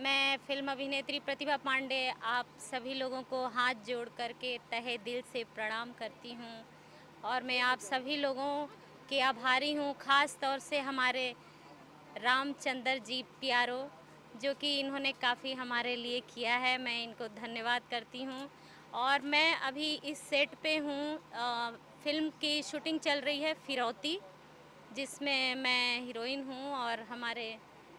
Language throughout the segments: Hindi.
मैं फिल्म अभिनेत्री प्रतिभा पांडे आप सभी लोगों को हाथ जोड़ करके तहे दिल से प्रणाम करती हूँ और मैं आप सभी लोगों के आभारी हूँ, ख़ास तौर से हमारे रामचंद्र जी प्यारो जो कि इन्होंने काफ़ी हमारे लिए किया है। मैं इनको धन्यवाद करती हूँ और मैं अभी इस सेट पे हूँ। फ़िल्म की शूटिंग चल रही है फिरौती, जिसमें मैं हीरोइन हूँ और हमारे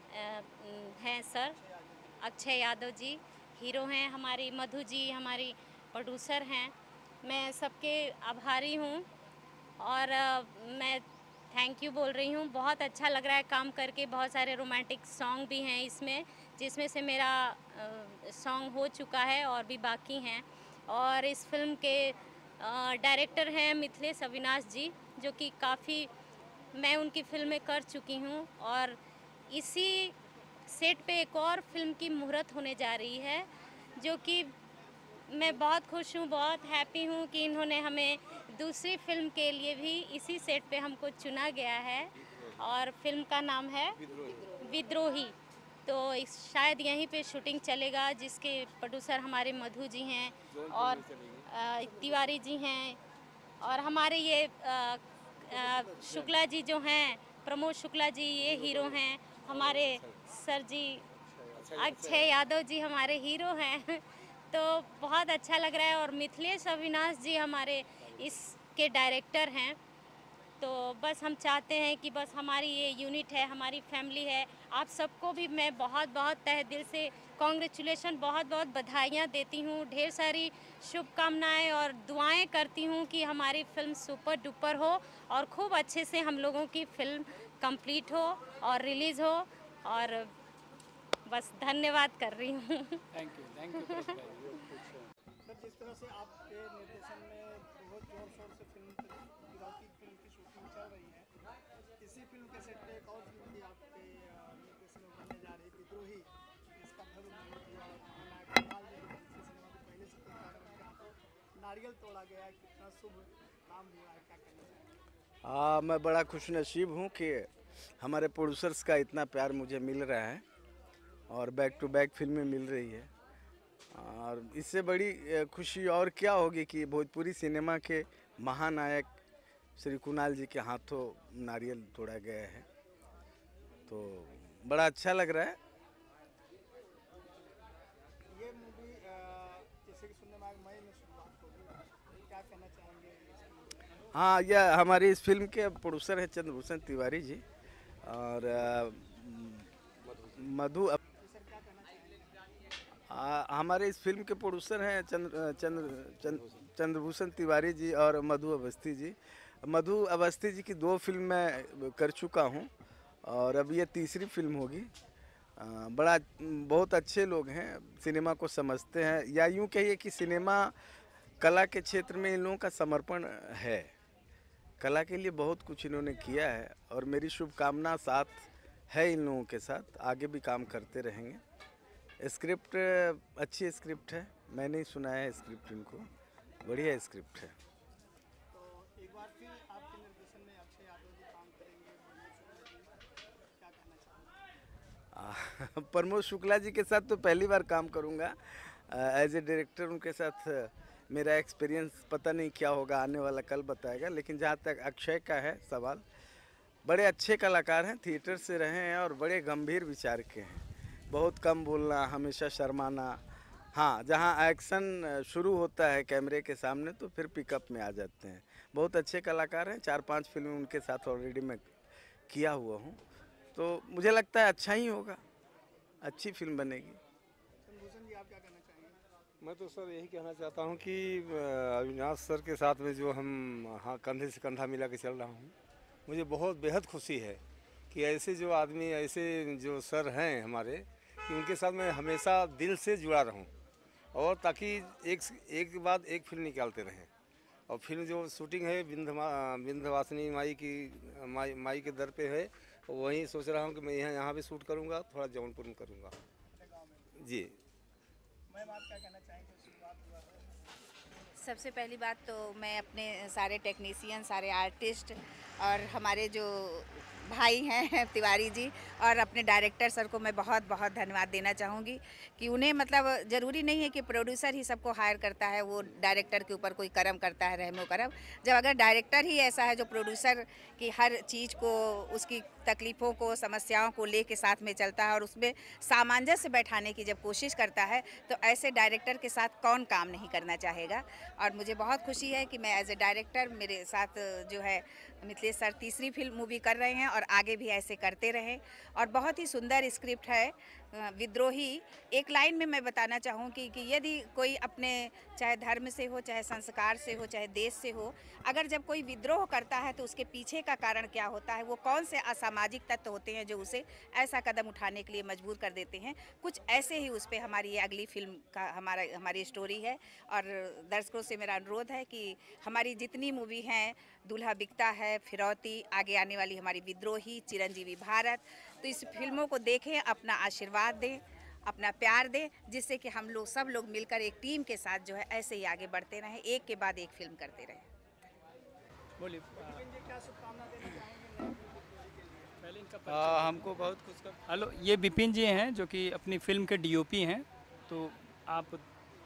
हैं सर अक्षय यादव जी हीरो हैं, हमारी मधु जी हमारी प्रोड्यूसर हैं। मैं सबके आभारी हूँ और मैं थैंक यू बोल रही हूँ। बहुत अच्छा लग रहा है काम करके। बहुत सारे रोमांटिक सॉन्ग भी हैं इसमें, जिसमें से मेरा सॉन्ग हो चुका है और भी बाकी हैं। और इस फिल्म के डायरेक्टर हैं मिथिलेश अविनाश जी, जो कि काफ़ी मैं उनकी फ़िल्में कर चुकी हूँ और इसी सेट पे एक और फिल्म की मुहूर्त होने जा रही है, जो कि मैं बहुत खुश हूँ, बहुत हैप्पी हूँ कि इन्होंने हमें दूसरी फिल्म के लिए भी इसी सेट पे हमको चुना गया है और फिल्म का नाम है विद्रोही। तो शायद यहीं पे शूटिंग चलेगा, जिसके प्रोड्यूसर हमारे मधु जी हैं और तिवारी जी हैं और हमारे ये शुक्ला जी जो हैं, प्रमोद शुक्ला जी ये हीरो हैं। हमारे सर जी अक्षय यादव जी हमारे हीरो हैं। तो बहुत अच्छा लग रहा है और मिथिलेश अविनाश जी हमारे इसके डायरेक्टर हैं। तो बस हम चाहते हैं कि बस हमारी ये यूनिट है, हमारी फैमिली है। आप सबको भी मैं बहुत बहुत तहे दिल से कॉन्ग्रेचुलेशन, बहुत बहुत बधाइयाँ देती हूँ, ढेर सारी शुभकामनाएं और दुआएं करती हूँ कि हमारी फिल्म सुपर डुपर हो और खूब अच्छे से हम लोगों की फिल्म कंप्लीट हो और रिलीज़ हो। और बस धन्यवाद कर रही हूँ। Thank you Pratibha ji. Sir, जिस तरह से आपके निर्देशन में बहुत जोर शोर से फिरौती फिल्म की शूटिंग चल रही है, इसी फिल्म के सेट पे एक और फिल्म भी आपके निर्देशन में बनने जा रही विद्रोही, जिसका भव्य मुहूर्त हुआ और महानायक कुणाल जी के सिनेमा के पहले सुपरस्टार उनके हाथों नारियल तोड़ा गया है, कितना शुभ काम हुआ है, क्या कहना चाहेंगे? मैं बड़ा खुश नसीब हूँ कि हमारे प्रोड्यूसर्स का इतना प्यार मुझे मिल रहा है और बैक टू बैक फिल्में मिल रही है और इससे बड़ी खुशी और क्या होगी कि भोजपुरी सिनेमा के महानायक श्री कुणाल जी के हाथों नारियल तोड़ा गया है, तो बड़ा अच्छा लग रहा है। ये मूवी जैसे कि सुनने में आया मई में शुरुआत होगी, क्या कहना चाहेंगे इस मूवी में? हाँ, यह हमारी इस फिल्म के प्रोड्यूसर हैं चंद्रभूषण तिवारी जी और मधु सर, क्या कहना चाहेंगे? हमारे इस फिल्म के प्रोड्यूसर हैं चंद्रभूषण तिवारी जी और मधु अवस्थी जी। मधु अवस्थी जी की 2 फिल्म मैं कर चुका हूं और अब ये तीसरी फिल्म होगी। बहुत अच्छे लोग हैं, सिनेमा को समझते हैं, या यूं कहिए कि सिनेमा कला के क्षेत्र में इन लोगों का समर्पण है। कला के लिए बहुत कुछ इन्होंने किया है और मेरी शुभकामना साथ है इन लोगों के साथ, आगे भी काम करते रहेंगे। स्क्रिप्ट अच्छी स्क्रिप्ट है, मैंने ही सुनाया है स्क्रिप्ट इनको, बढ़िया स्क्रिप्ट है। तो एक बार फिर आपके निर्देशन में अक्षय यादव जी काम करेंगे, प्रमोद शुक्ला जी, क्या कहना चाहेंगे? प्रमोद शुक्ला जी के साथ तो पहली बार काम करूँगा एज ए डायरेक्टर। उनके साथ मेरा एक्सपीरियंस पता नहीं क्या होगा, आने वाला कल बताएगा। लेकिन जहाँ तक अक्षय का है सवाल, बड़े अच्छे कलाकार हैं, थिएटर से रहे हैं और बड़े गंभीर विचार के हैं। बहुत कम बोलना, हमेशा शर्माना। हाँ, जहाँ एक्शन शुरू होता है कैमरे के सामने तो फिर पिकअप में आ जाते हैं। बहुत अच्छे कलाकार हैं, 4-5 फिल्में उनके साथ ऑलरेडी मैं किया हुआ हूँ, तो मुझे लगता है अच्छा ही होगा, अच्छी फिल्म बनेगी। चंद्रभूषण जी, आप क्या कहना चाहेंगे? मैं तो सर यही कहना चाहता हूँ कि अविनाश सर के साथ में जो हम हाँ कंधे से कंधा मिला के चल रहा हूँ, मुझे बहुत बेहद खुशी है कि ऐसे जो आदमी, ऐसे जो सर हैं हमारे, कि उनके साथ मैं हमेशा दिल से जुड़ा रहूँ और ताकि एक के बाद एक फिल्म निकालते रहें। और फिल्म जो शूटिंग है विंध्यवासिनी माई के दर पे है, वहीं सोच रहा हूँ कि मैं यहाँ भी शूट करूँगा, थोड़ा जौनपुर में करूँगा जी। मैम, आप क्या कहना चाहेंगे? शुरुआत हुआ है। सबसे पहली बात तो मैं अपने सारे टेक्नीशियन, सारे आर्टिस्ट और हमारे जो भाई हैं तिवारी जी, और अपने डायरेक्टर सर को मैं बहुत बहुत धन्यवाद देना चाहूँगी कि उन्हें मतलब ज़रूरी नहीं है कि प्रोड्यूसर ही सबको हायर करता है, वो डायरेक्टर के ऊपर कोई करम करता है, रहमो करम। जब अगर डायरेक्टर ही ऐसा है जो प्रोड्यूसर की हर चीज़ को, उसकी तकलीफ़ों को, समस्याओं को ले के साथ में चलता है और उसमें सामंजस्य बैठाने की जब कोशिश करता है, तो ऐसे डायरेक्टर के साथ कौन काम नहीं करना चाहेगा। और मुझे बहुत खुशी है कि मैं एज ए डायरेक्टर, मेरे साथ जो है मिथिलेश सर तीसरी फिल्म मूवी कर रहे हैं और आगे भी ऐसे करते रहें। और बहुत ही सुंदर स्क्रिप्ट है विद्रोही। एक लाइन में मैं बताना चाहूँगी कि यदि कोई अपने चाहे धर्म से हो, चाहे संस्कार से हो, चाहे देश से हो, अगर जब कोई विद्रोह करता है तो उसके पीछे का कारण क्या होता है, वो कौन से असामाजिक तत्व होते हैं जो उसे ऐसा कदम उठाने के लिए मजबूर कर देते हैं। कुछ ऐसे ही उस पर हमारी ये अगली फिल्म का हमारी स्टोरी है। और दर्शकों से मेरा अनुरोध है कि हमारी जितनी मूवी हैं, दूल्हा बिकता है, फिरौती, आगे आने वाली हमारी विद्रोही, चिरंजीवी भारत, तो इस फिल्मों को देखें, अपना आशीर्वाद दें, अपना प्यार दें, जिससे कि हम लोग सब लोग मिलकर एक टीम के साथ जो है ऐसे ही आगे बढ़ते रहें, एक के बाद एक फिल्म करते रहें। बोलिए। क्या शुभकामना देना चाहेंगे? पहले इनका हमको बहुत खुश कर। हेलो, ये विपिन जी हैं जो कि अपनी फिल्म के डीओपी हैं, तो आप।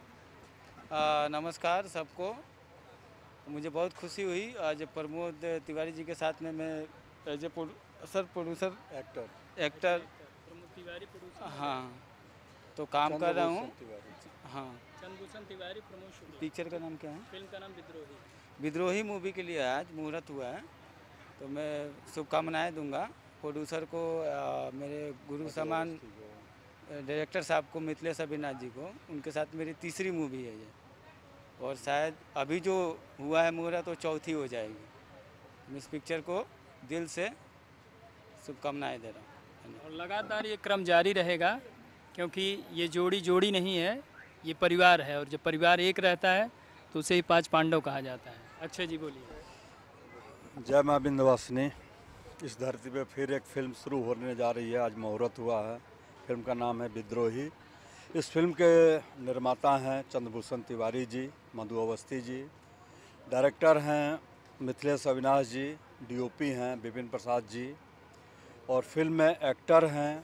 नमस्कार सबको। मुझे बहुत खुशी हुई आज प्रमोद तिवारी जी के साथ में मैं as a producer actor Pramod Tiwari producer. हाँ, तो काम कर रहा हूँ। हाँ, चंद्रभूषण तिवारी, प्रमोद शुक्ला। पिक्चर का नाम क्या है? फिल्म का नाम विद्रोही। विद्रोही मूवी के लिए आज मुहूर्त हुआ है, तो मैं शुभकामनाएं दूंगा प्रोड्यूसर को, मेरे गुरु समान डायरेक्टर साहब को, मिथिलेश अविनाश जी को। उनके साथ मेरी तीसरी मूवी है ये, और शायद अभी जो हुआ है मुहूर्त तो चौथी हो जाएगी। इस पिक्चर को दिल से शुभकामनाएं दे रहा हूँ। और लगातार ये क्रम जारी रहेगा, क्योंकि ये जोड़ी नहीं है, ये परिवार है, और जब परिवार एक रहता है तो उसे ही 5 पांडव कहा जाता है। अक्षय जी बोलिए। जय माँ विंध्यवासिनी। इस धरती पे फिर एक फिल्म शुरू होने जा रही है, आज मुहूर्त हुआ है। फिल्म का नाम है विद्रोही। इस फिल्म के निर्माता हैं चंद्रभूषण तिवारी जी, मधु अवस्थी जी, डायरेक्टर हैं मिथिलेश अविनाश जी, डीओपी हैं विपिन प्रसाद जी, और फिल्म में एक्टर हैं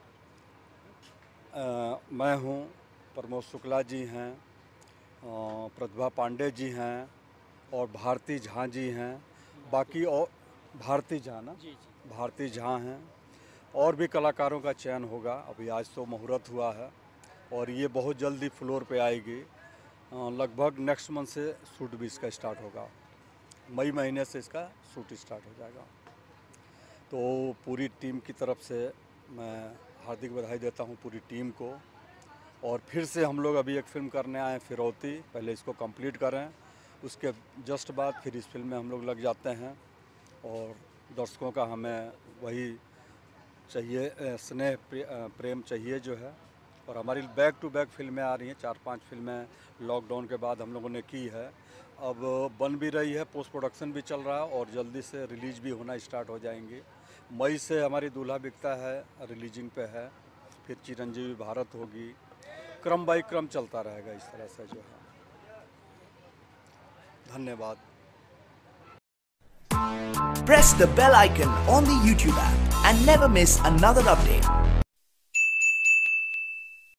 मैं हूँ, प्रमोद शुक्ला जी हैं, प्रतिभा पांडे जी हैं, और भारती झा जी हैं। बाकी और भारती झा ना भारती झा हैं, और भी कलाकारों का चयन होगा। अभी आज तो मुहूर्त हुआ है और ये बहुत जल्दी फ्लोर पे आएगी। लगभग नेक्स्ट मंथ से शूट भी इसका स्टार्ट होगा, मई महीने से इसका शूट स्टार्ट हो जाएगा। तो पूरी टीम की तरफ से मैं हार्दिक बधाई देता हूँ पूरी टीम को। और फिर से हम लोग अभी एक फ़िल्म करने आए हैं फिरौती, पहले इसको कंप्लीट करें, उसके जस्ट बाद फिर इस फिल्म में हम लोग लग जाते हैं। और दर्शकों का हमें वही चाहिए, स्नेह प्रेम चाहिए जो है। और हमारी बैक टू बैक फिल्में आ रही हैं, 4-5 फिल्में लॉकडाउन के बाद हम लोगों ने की है, अब बन भी रही है, पोस्ट प्रोडक्शन भी चल रहा है, और जल्दी से रिलीज भी होना स्टार्ट हो जाएंगी। मई से हमारी दूल्हा बिकता है रिलीजिंग पे है, फिर चिरंजीवी भारत होगी, क्रम बाई क्रम चलता रहेगा इस तरह से जो है। धन्यवाद। Press the bell icon on the YouTube app and never miss another update.